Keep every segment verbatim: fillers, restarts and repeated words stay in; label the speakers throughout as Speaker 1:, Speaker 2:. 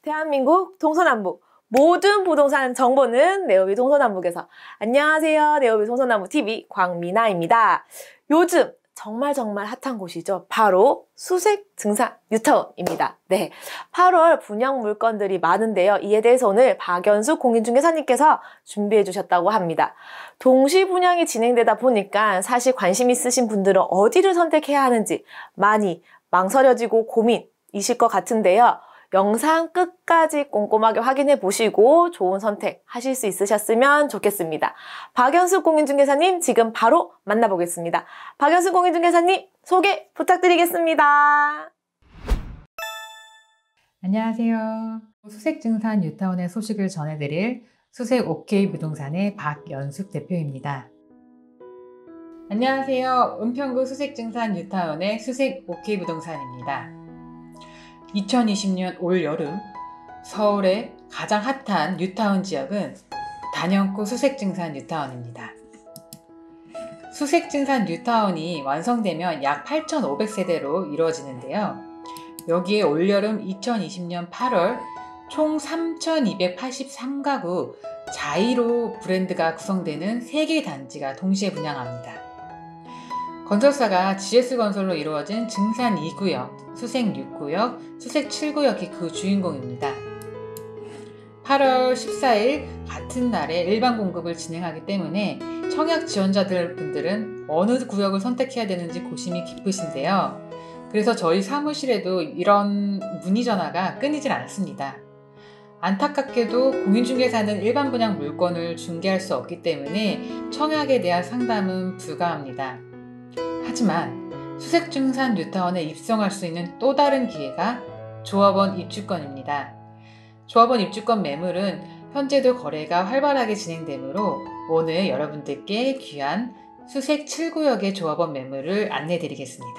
Speaker 1: 대한민국 동서남북 모든 부동산 정보는 네오비 동서남북에서. 안녕하세요. 네오비 동서남북티비 광미나입니다. 요즘 정말 정말 핫한 곳이죠. 바로 수색 증산 뉴타운입니다. 네, 팔월 분양 물건들이 많은데요. 이에 대해서 오늘 박연숙 공인중개사님께서 준비해 주셨다고 합니다. 동시 분양이 진행되다 보니까 사실 관심 있으신 분들은 어디를 선택해야 하는지 많이 망설여지고 고민이실 것 같은데요. 영상 끝까지 꼼꼼하게 확인해 보시고 좋은 선택 하실 수 있으셨으면 좋겠습니다. 박연숙 공인중개사님 지금 바로 만나보겠습니다. 박연숙 공인중개사님 소개 부탁드리겠습니다.
Speaker 2: 안녕하세요. 수색증산 뉴타운의 소식을 전해드릴 수색 오케이 부동산의 박연숙 대표입니다. 안녕하세요. 은평구 수색증산 뉴타운의 수색 오케이 부동산입니다. 이천이십 년 올 여름 서울의 가장 핫한 뉴타운 지역은 단연코 수색증산 뉴타운입니다. 수색증산 뉴타운이 완성되면 약 팔천오백 세대로 이루어지는데요. 여기에 올여름 이천이십 년 팔월 총 삼천이백팔십삼 가구 자이로 브랜드가 구성되는 세 개의 단지가 동시에 분양합니다. 건설사가 지에스건설로 이루어진 증산 이 구역, 수색 육 구역, 수색 칠 구역이 그 주인공입니다. 팔월 십사일 같은 날에 일반 공급을 진행하기 때문에 청약 지원자들 분들은 어느 구역을 선택해야 되는지 고심이 깊으신데요. 그래서 저희 사무실에도 이런 문의 전화가 끊이질 않습니다. 안타깝게도 공인중개사는 일반 분양 물건을 중개할 수 없기 때문에 청약에 대한 상담은 불가합니다. 하지만 수색증산 뉴타운에 입성할 수 있는 또 다른 기회가 조합원 입주권입니다. 조합원 입주권 매물은 현재도 거래가 활발하게 진행되므로 오늘 여러분들께 귀한 수색 칠 구역의 조합원 매물을 안내 드리겠습니다.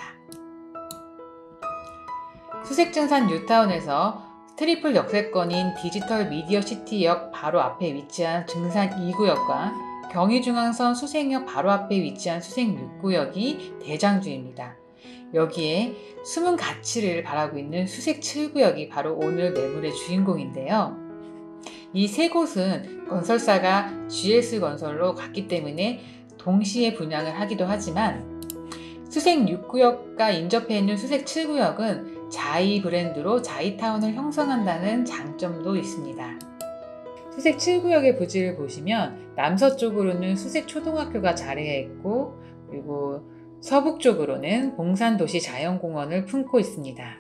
Speaker 2: 수색증산 뉴타운에서 트리플 역세권인 디지털 미디어 시티역 바로 앞에 위치한 증산 이 구역과 경의중앙선 수색역 바로 앞에 위치한 수색 육 구역이 대장주입니다. 여기에 숨은 가치를 바라고 있는 수색 칠 구역이 바로 오늘 매물의 주인공인데요. 이 세 곳은 건설사가 지에스건설로 갔기 때문에 동시에 분양을 하기도 하지만 수색 육 구역과 인접해 있는 수색 칠 구역은 자이 브랜드로 자이타운을 형성한다는 장점도 있습니다. 수색 칠 구역의 부지를 보시면 남서쪽으로는 수색초등학교가 자리해 있고 그리고 서북쪽으로는 봉산도시자연공원을 품고 있습니다.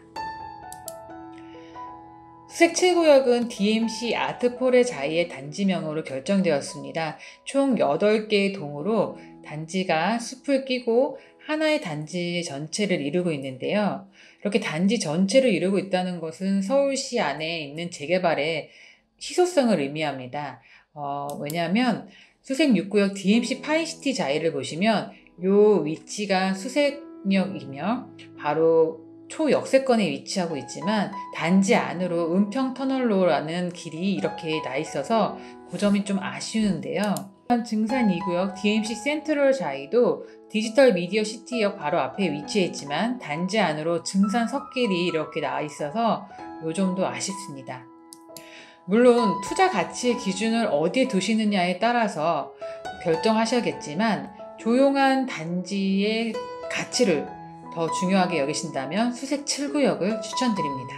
Speaker 2: 수색 칠 구역은 디엠씨 아트폴의 자이의 단지명으로 결정되었습니다. 총 여덟 개의 동으로 단지가 숲을 끼고 하나의 단지 전체를 이루고 있는데요. 이렇게 단지 전체를 이루고 있다는 것은 서울시 안에 있는 재개발에 희소성을 의미합니다. 어, 왜냐하면 수색 육 구역 디엠씨 파이시티 자이를 보시면 이 위치가 수색역이며 바로 초역세권에 위치하고 있지만 단지 안으로 은평터널로라는 길이 이렇게 나 있어서 그 점이 좀 아쉬운데요. 증산 이 구역 디엠씨 센트럴 자이도 디지털 미디어 시티역 바로 앞에 위치해 있지만 단지 안으로 증산 석길이 이렇게 나와 있어서 이 점도 아쉽습니다. 물론 투자 가치의 기준을 어디에 두시느냐에 따라서 결정하셔야겠지만 조용한 단지의 가치를 더 중요하게 여기신다면 수색 칠 구역을 추천드립니다.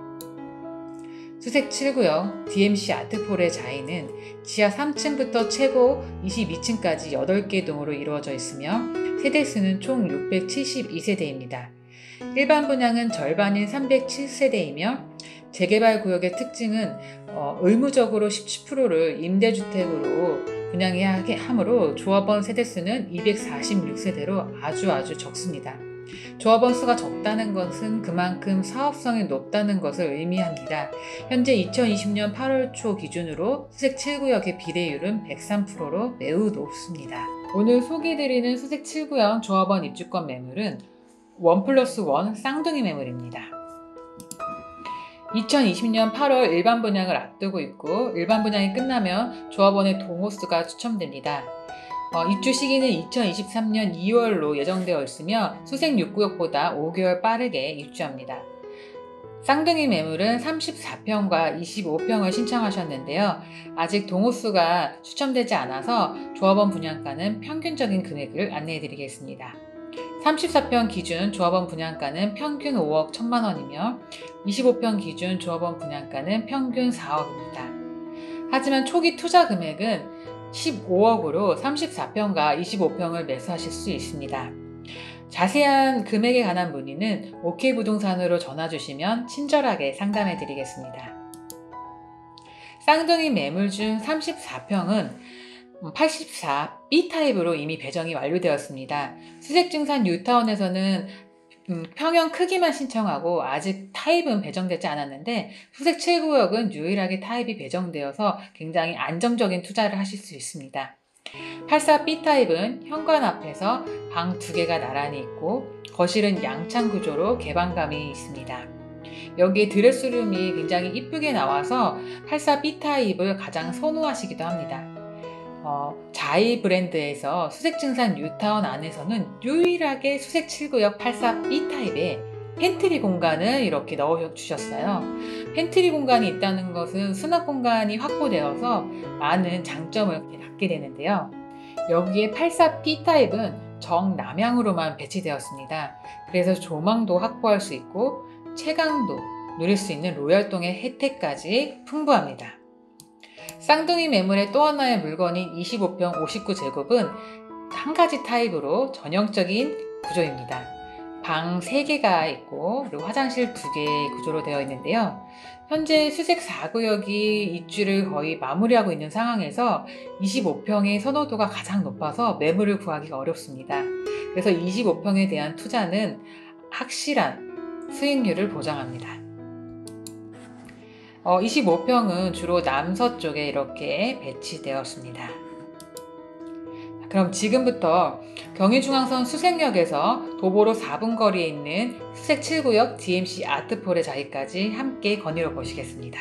Speaker 2: 수색 칠 구역 디엠씨 아트폴의 자이는 지하 삼 층부터 최고 이십이 층까지 여덟 개 동으로 이루어져 있으며 세대수는 총 육백칠십이 세대입니다. 일반 분양은 절반인 삼백칠 세대이며 재개발 구역의 특징은 어, 의무적으로 십칠 퍼센트를 임대주택으로 분양해야 하므로 조합원 세대수는 이백사십육 세대로 아주 아주 적습니다. 조합원 수가 적다는 것은 그만큼 사업성이 높다는 것을 의미합니다. 현재 이천이십 년 팔월 초 기준으로 수색 칠 구역의 비례율은 백삼 퍼센트로 매우 높습니다. 오늘 소개해드리는 수색 칠 구역 조합원 입주권 매물은 원 플러스 원 쌍둥이 매물입니다. 이천이십 년 팔월 일반 분양을 앞두고 있고 일반 분양이 끝나면 조합원의 동호수가 추첨됩니다. 어, 입주 시기는 이천이십삼 년 이월로 예정되어 있으며 수색 육 구역보다 오 개월 빠르게 입주합니다. 쌍둥이 매물은 삼십사 평과 이십오 평을 신청하셨는데요. 아직 동호수가 추첨되지 않아서 조합원 분양가는 평균적인 금액을 안내해 드리겠습니다. 삼십사 평 기준 조합원 분양가는 평균 오억 천만 원이며 이십오 평 기준 조합원 분양가는 평균 사억입니다. 하지만 초기 투자 금액은 십오억으로 삼십사 평과 이십오 평을 매수하실 수 있습니다. 자세한 금액에 관한 문의는 오케이부동산으로 전화 주시면 친절하게 상담해 드리겠습니다. 쌍둥이 매물 중 삼십사 평은 팔십사 비 타입으로 이미 배정이 완료되었습니다. 수색증산 뉴타운에서는 평형 크기만 신청하고 아직 타입은 배정되지 않았는데 수색 칠 구역은 유일하게 타입이 배정되어서 굉장히 안정적인 투자를 하실 수 있습니다. 팔십사 비 타입은 현관 앞에서 방 두 개가 나란히 있고 거실은 양창 구조로 개방감이 있습니다. 여기에 드레스룸이 굉장히 이쁘게 나와서 팔십사 비 타입을 가장 선호하시기도 합니다. 어, 자이 브랜드에서 수색증산 뉴타운 안에서는 유일하게 수색 칠 구역 팔십사 비 타입에 팬트리 공간을 이렇게 넣어주셨어요. 팬트리 공간이 있다는 것은 수납 공간이 확보되어서 많은 장점을 갖게 되는데요. 여기에 팔십사 비 타입은 정남향으로만 배치되었습니다. 그래서 조망도 확보할 수 있고 채광도 누릴 수 있는 로열동의 혜택까지 풍부합니다. 쌍둥이 매물의 또 하나의 물건인 이십오 평 오십구 제곱은 한 가지 타입으로 전형적인 구조입니다. 방 세 개가 있고 그리고 화장실 두 개의 구조로 되어 있는데요. 현재 수색 사 구역이 입주를 거의 마무리하고 있는 상황에서 이십오 평의 선호도가 가장 높아서 매물을 구하기가 어렵습니다. 그래서 이십오 평에 대한 투자는 확실한 수익률을 보장합니다. 어, 이십오 평은 주로 남서쪽에 이렇게 배치되었습니다. 그럼 지금부터 경의중앙선 수색역에서 도보로 사 분 거리에 있는 수색 칠 구역 디엠씨 아트폴의 자리까지 함께 거닐어 보시겠습니다.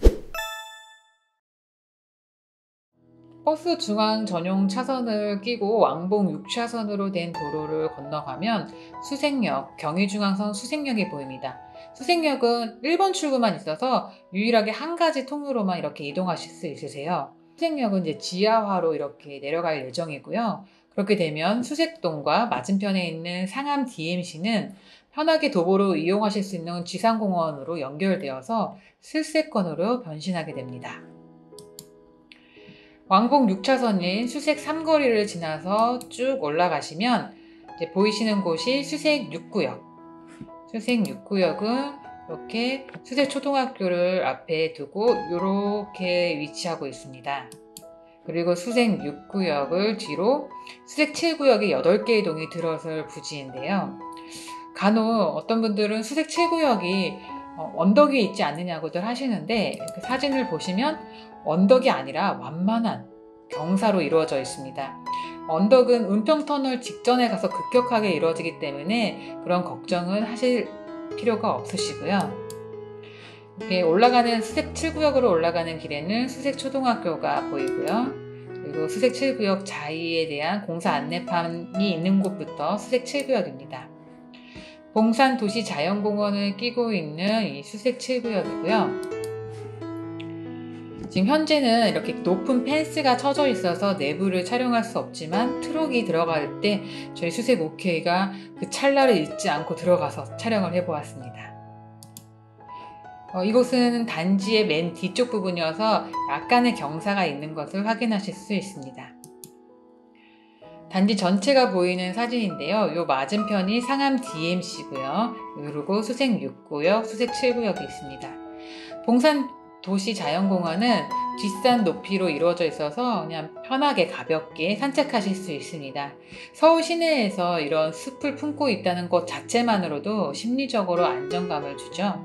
Speaker 2: 버스 중앙 전용 차선을 끼고 왕복 육 차선으로 된 도로를 건너가면 수색역, 경의중앙선 수색역이 보입니다. 수색역은 일 번 출구만 있어서 유일하게 한 가지 통로로만 이렇게 이동하실 수 있으세요. 수색역은 이제 지하화로 이렇게 내려갈 예정이고요. 그렇게 되면 수색동과 맞은편에 있는 상암 디엠씨는 편하게 도보로 이용하실 수 있는 지상공원으로 연결되어서 슬세권으로 변신하게 됩니다. 왕복 육 차선인 수색 삼거리를 지나서 쭉 올라가시면 이제 보이시는 곳이 수색 육 구역. 수색 육 구역은 이렇게 수색초등학교를 앞에 두고 이렇게 위치하고 있습니다. 그리고 수색 육 구역을 뒤로 수색 칠 구역에 여덟 개의 동이 들어설 부지인데요. 간혹 어떤 분들은 수색 칠 구역이 언덕 위에 있지 않느냐고들 하시는데 그 사진을 보시면 언덕이 아니라 완만한 경사로 이루어져 있습니다. 언덕은 은평터널 직전에 가서 급격하게 이루어지기 때문에 그런 걱정은 하실 필요가 없으시고요. 이렇게 올라가는 수색 칠 구역으로 올라가는 길에는 수색초등학교가 보이고요. 그리고 수색 칠 구역 자이에 대한 공사 안내판이 있는 곳부터 수색 칠 구역입니다. 봉산 도시 자연공원을 끼고 있는 이 수색 칠 구역이고요. 지금 현재는 이렇게 높은 펜스가 쳐져 있어서 내부를 촬영할 수 없지만 트럭이 들어갈 때 저희 수색 오케이가 그 찰나를 잊지 않고 들어가서 촬영을 해보았습니다. 어, 이곳은 단지의 맨 뒤쪽 부분이어서 약간의 경사가 있는 것을 확인하실 수 있습니다. 단지 전체가 보이는 사진인데요. 요 맞은편이 상암 디엠씨고요. 그리고 수색 육 구역, 수색 칠 구역이 있습니다. 봉산 도시 자연공원은 뒷산 높이로 이루어져 있어서 그냥 편하게 가볍게 산책하실 수 있습니다. 서울 시내에서 이런 숲을 품고 있다는 것 자체만으로도 심리적으로 안정감을 주죠.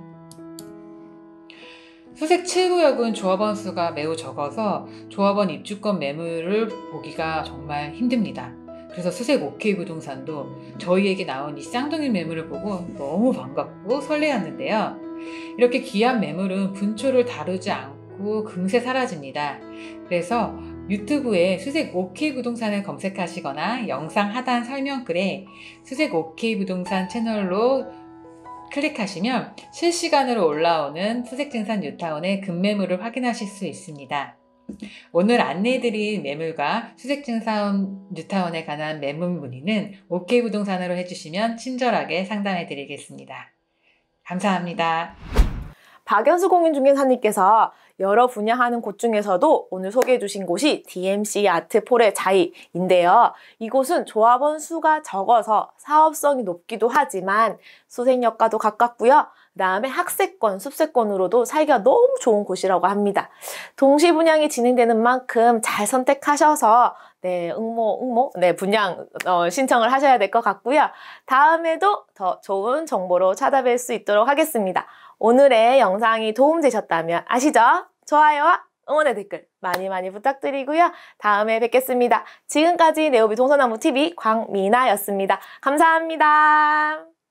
Speaker 2: 수색 칠 구역은 조합원 수가 매우 적어서 조합원 입주권 매물을 보기가 정말 힘듭니다. 그래서 수색 오케이 부동산도 저희에게 나온 이 쌍둥이 매물을 보고 너무 반갑고 설레었는데요. 이렇게 귀한 매물은 분초를 다루지 않고 금세 사라집니다. 그래서 유튜브에 수색 오케이 부동산을 검색하시거나 영상 하단 설명글에 수색 오케이 부동산 채널로 클릭하시면 실시간으로 올라오는 수색증산 뉴타운의 급매물을 확인하실 수 있습니다. 오늘 안내해드린 매물과 수색증산 뉴타운에 관한 매물 문의는 오케이 부동산으로 해주시면 친절하게 상담해드리겠습니다. 감사합니다.
Speaker 1: 박연수 공인중개사님께서 여러 분야하는 곳 중에서도 오늘 소개해 주신 곳이 디엠씨 아트폴의 자이인데요. 이곳은 조합원 수가 적어서 사업성이 높기도 하지만 수색역과도 가깝고요. 그 다음에 학세권, 숲세권으로도 살기가 너무 좋은 곳이라고 합니다. 동시 분양이 진행되는 만큼 잘 선택하셔서 네, 응모, 응모, 네, 분양 어, 신청을 하셔야 될 것 같고요. 다음에도 더 좋은 정보로 찾아뵐 수 있도록 하겠습니다. 오늘의 영상이 도움되셨다면 아시죠? 좋아요와 응원의 댓글 많이 많이 부탁드리고요. 다음에 뵙겠습니다. 지금까지 네오비 동서나무티비 광미나였습니다. 감사합니다.